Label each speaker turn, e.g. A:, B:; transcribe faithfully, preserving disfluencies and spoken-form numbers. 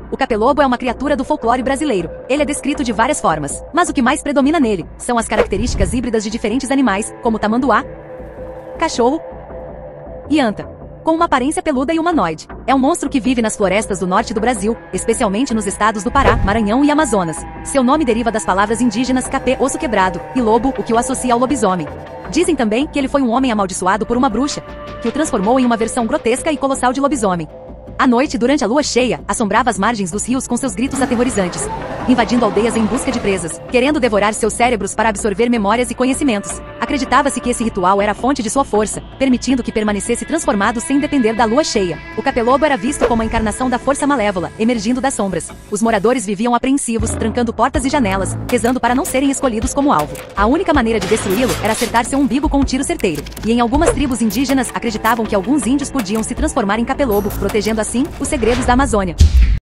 A: O capelobo é uma criatura do folclore brasileiro. Ele é descrito de várias formas, mas o que mais predomina nele são as características híbridas de diferentes animais, como tamanduá, cachorro e anta. Com uma aparência peluda e humanoide. É um monstro que vive nas florestas do norte do Brasil, especialmente nos estados do Pará, Maranhão e Amazonas. Seu nome deriva das palavras indígenas capê, osso quebrado, e lobo, o que o associa ao lobisomem. Dizem também que ele foi um homem amaldiçoado por uma bruxa, que o transformou em uma versão grotesca e colossal de lobisomem. À noite, durante a lua cheia, assombrava as margens dos rios com seus gritos aterrorizantes, invadindo aldeias em busca de presas, querendo devorar seus cérebros para absorver memórias e conhecimentos. Acreditava-se que esse ritual era a fonte de sua força, permitindo que permanecesse transformado sem depender da lua cheia. O capelobo era visto como a encarnação da força malévola, emergindo das sombras. Os moradores viviam apreensivos, trancando portas e janelas, rezando para não serem escolhidos como alvo. A única maneira de destruí-lo era acertar seu umbigo com um tiro certeiro. E em algumas tribos indígenas acreditavam que alguns índios podiam se transformar em capelobo, protegendo assim os segredos da Amazônia.